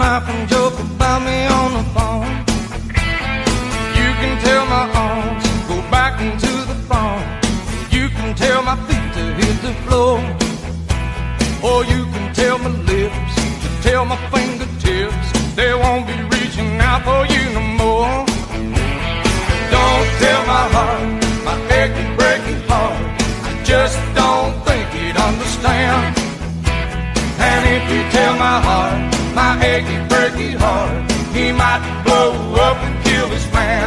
laugh and joke about me on the phone. You can tell my arms go back into the phone. You can tell my feet to hit the floor. Or you can tell my lips to tell my fingertips they won't be reaching out for you no more. Don't tell my heart, my achy, breaky heart, I just don't think he'd understand. And if you tell my heart, my achy, breaky heart, he might blow up and kill this man.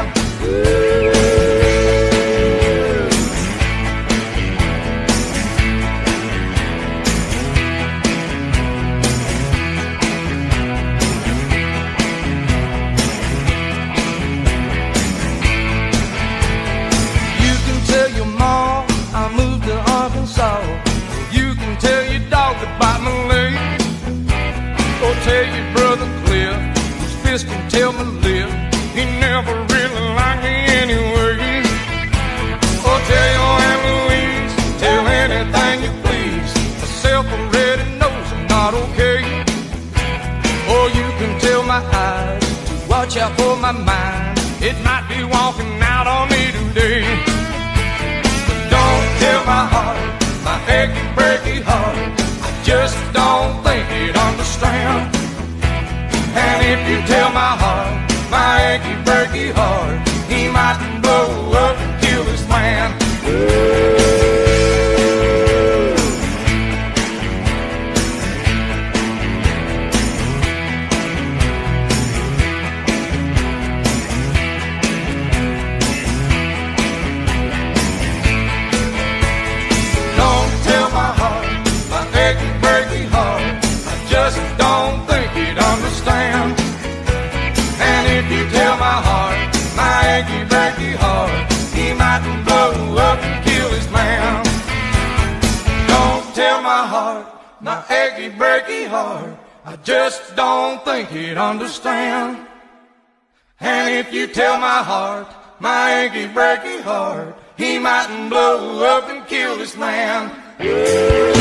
You can tell your mom I moved to Arkansas. You can tell your dog to bite my leg. Or tell your brother Cliff, whose fist can tell my lip, he never really liked me anyway. Or tell your Aunt Louise, tell anything you please, myself already knows I'm not okay. Or you can tell my eyes to watch out for my mind, it might be walking out on me today. But don't tell my heart, my achy, breaky heart, I just don't think he'd understand. And if you tell my heart, my achy, breaky heart, he might blow up and kill this man. Don't tell my heart, my achy, breaky heart, I just don't think he'd understand. And if you tell my heart, my achy, breaky heart, he might blow up and kill this man. Don't tell my heart, my achy, breaky heart, I just don't think he'd understand. And if you tell my heart, my achy, breaky heart, he might blow up and kill this man.